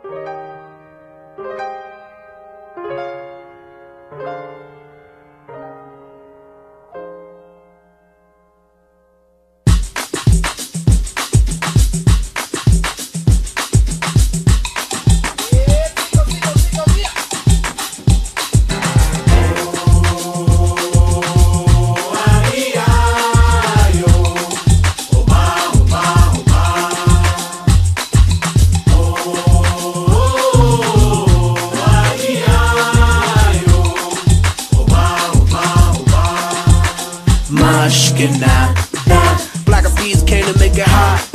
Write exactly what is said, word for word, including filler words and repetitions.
Mushkina, Black Eyed Peas came to make it hot.